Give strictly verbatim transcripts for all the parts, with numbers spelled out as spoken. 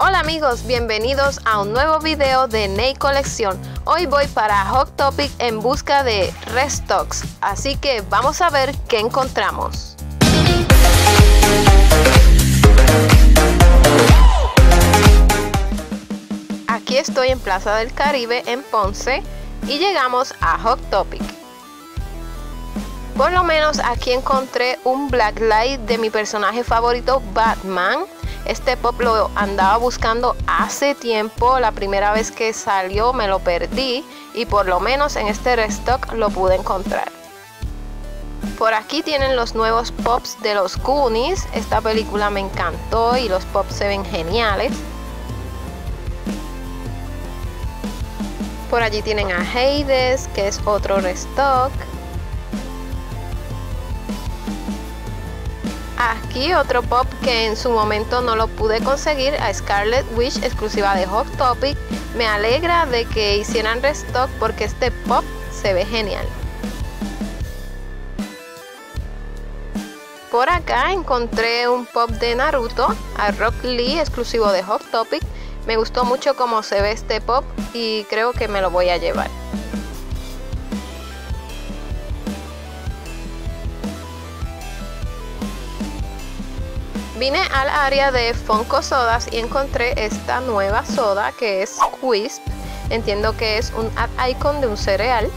Hola amigos, bienvenidos a un nuevo video de Ney Colección. Hoy voy para Hot Topic en busca de restocks, así que vamos a ver qué encontramos. Aquí estoy en Plaza del Caribe en Ponce y llegamos a Hot Topic. Por lo menos aquí encontré un Blacklight de mi personaje favorito, Batman. Este pop lo andaba buscando hace tiempo, la primera vez que salió me lo perdí y por lo menos en este restock lo pude encontrar. Por aquí tienen los nuevos pops de los Goonies, esta película me encantó y los pops se ven geniales. Por allí tienen a Hades, que es otro restock. Aquí otro pop que en su momento no lo pude conseguir, a Scarlet Witch exclusiva de Hot Topic. Me alegra de que hicieran restock porque este pop se ve genial. Por acá encontré un pop de Naruto, a Rock Lee exclusivo de Hot Topic. Me gustó mucho cómo se ve este pop y creo que me lo voy a llevar. Vine al área de Funko Sodas y encontré esta nueva soda que es Quisp. Entiendo que es un ad icon de un cereal.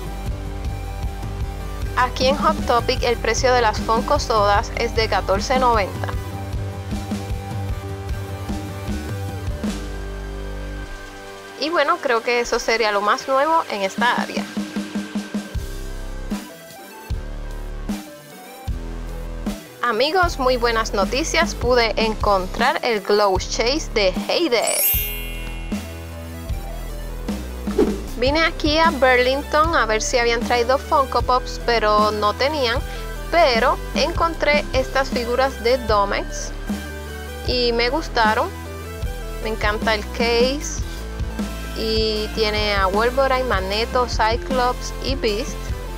Aquí en Hot Topic el precio de las Funko Sodas es de catorce noventa. Y bueno, creo que eso sería lo más nuevo en esta área. Amigos, muy buenas noticias, pude encontrar el Glow Chase de Hades. Vine aquí a Burlington a ver si habían traído Funko Pops, pero no tenían. Pero encontré estas figuras de Domex y me gustaron. Me encanta el case y tiene a Wolverine, Magneto, Cyclops y Beast.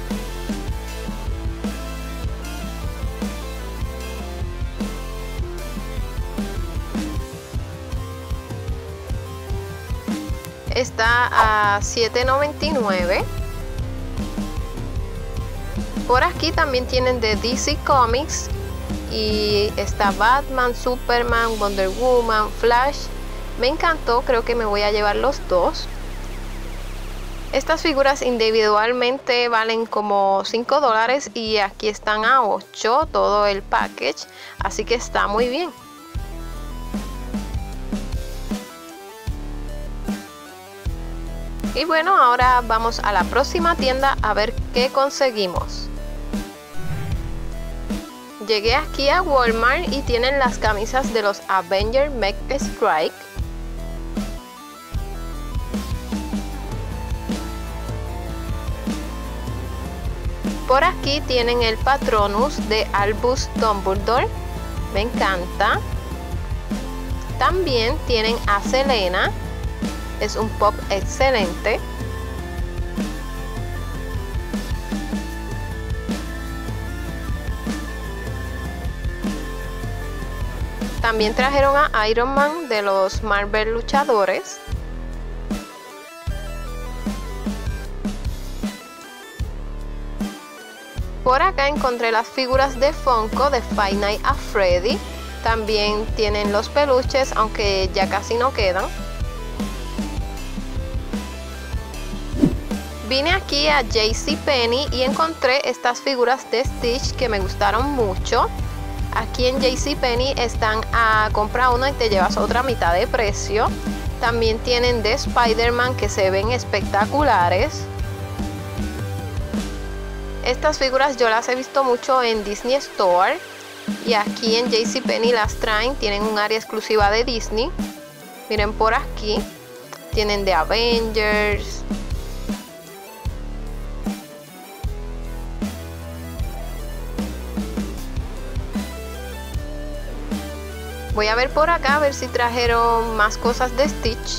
Está a siete noventa y nueve. Por aquí también tienen de D C Comics y está Batman, Superman, Wonder Woman, Flash. Me encantó, creo que me voy a llevar los dos. Estas figuras individualmente valen como cinco dólares y aquí están a ocho todo el package, así que está muy bien. Y bueno, ahora vamos a la próxima tienda a ver qué conseguimos. Llegué aquí a Walmart y tienen las camisas de los Avengers Make Strike. Por aquí tienen el Patronus de Albus Dumbledore. Me encanta. También tienen a Selena. Es un pop excelente. También trajeron a Iron Man de los Marvel luchadores. Por acá encontré las figuras de Funko de Five Nights at Freddy. También tienen los peluches, aunque ya casi no quedan. Vine aquí a JCPenney y encontré estas figuras de Stitch que me gustaron mucho. Aquí en JCPenney están a compra uno y te llevas otra mitad de precio. También tienen de Spider-Man que se ven espectaculares. Estas figuras yo las he visto mucho en Disney Store. Y aquí en JCPenney las traen, tienen un área exclusiva de Disney. Miren por aquí, tienen de Avengers. Voy a ver por acá a ver si trajeron más cosas de Stitch.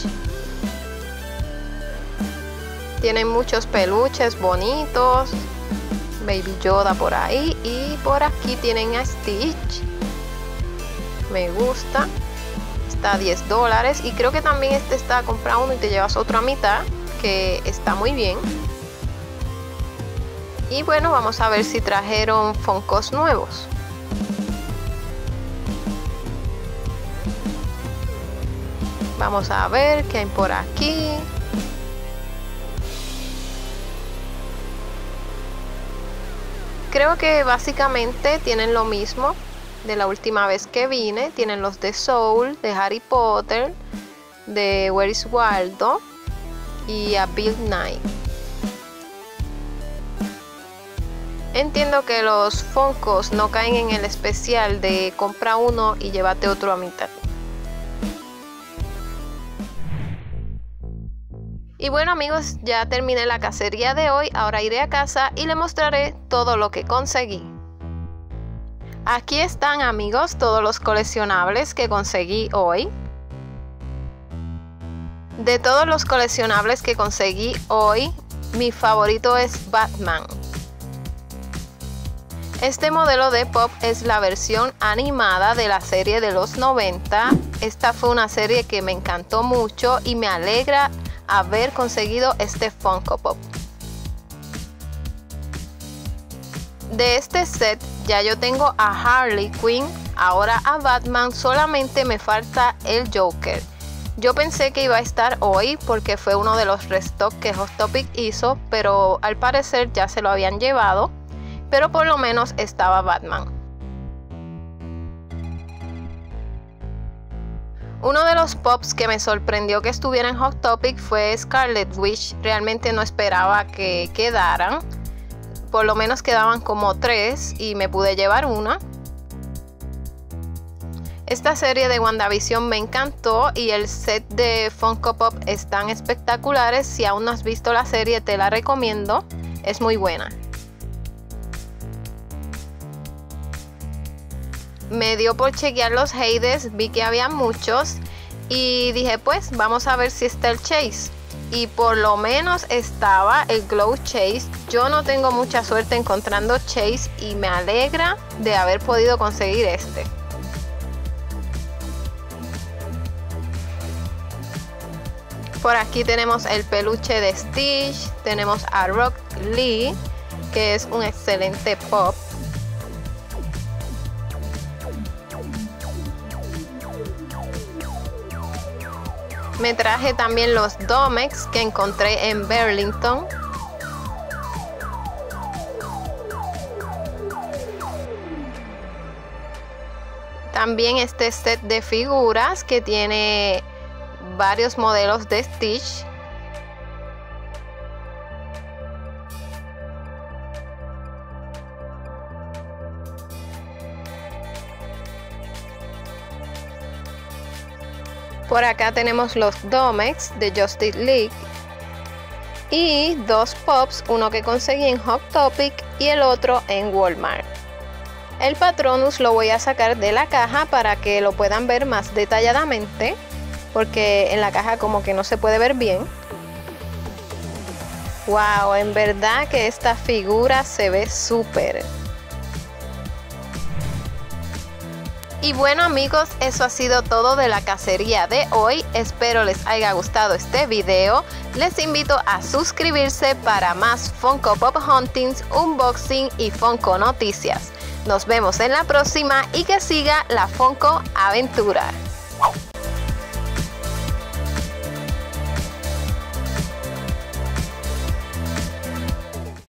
Tienen muchos peluches bonitos. Baby Yoda por ahí. Y por aquí tienen a Stitch. Me gusta. está a diez dólares. Y creo que también este está a comprar uno y te llevas otro a mitad, que está muy bien. Y bueno, vamos a ver si trajeron Funkos nuevos. Vamos a ver qué hay por aquí. Creo que básicamente tienen lo mismo de la última vez que vine. Tienen los de Soul, de Harry Potter, de Where is Waldo y a Bill Nye. Entiendo que los Funkos no caen en el especial de compra uno y llévate otro a mitad. Y bueno amigos, ya terminé la cacería de hoy. Ahora iré a casa y les mostraré todo lo que conseguí. Aquí están amigos todos los coleccionables que conseguí hoy. De todos los coleccionables que conseguí hoy, mi favorito es Batman. Este modelo de Pop es la versión animada de la serie de los noventa. Esta fue una serie que me encantó mucho y me alegra haber conseguido este Funko Pop. De este set ya yo tengo a Harley Quinn, ahora a Batman, solamente me falta el Joker. Yo pensé que iba a estar hoy porque fue uno de los restock que Hot Topic hizo, pero al parecer ya se lo habían llevado, pero por lo menos estaba Batman. Uno de los pops que me sorprendió que estuviera en Hot Topic fue Scarlet Witch. Realmente no esperaba que quedaran. Por lo menos quedaban como tres y me pude llevar una. Esta serie de WandaVision me encantó y el set de Funko Pop están espectaculares. Si aún no has visto la serie, te la recomiendo. Es muy buena. Me dio por chequear los Hades, vi que había muchos y dije pues vamos a ver si está el Chase. Y por lo menos estaba el Glow Chase. Yo no tengo mucha suerte encontrando Chase y me alegra de haber podido conseguir este. Por aquí tenemos el peluche de Stitch, tenemos a Rock Lee, que es un excelente pop. Me traje también los Domex que encontré en Burlington. También este set de figuras que tiene varios modelos de Stitch. Por acá tenemos los Domex de Justice League y dos pops, uno que conseguí en Hot Topic y el otro en Walmart. El Patronus lo voy a sacar de la caja para que lo puedan ver más detalladamente, porque en la caja como que no se puede ver bien. Wow, en verdad que esta figura se ve súper. Y bueno amigos, eso ha sido todo de la cacería de hoy. Espero les haya gustado este video. Les invito a suscribirse para más Funko Pop Huntings, unboxing y Funko noticias. Nos vemos en la próxima y que siga la Funko aventura.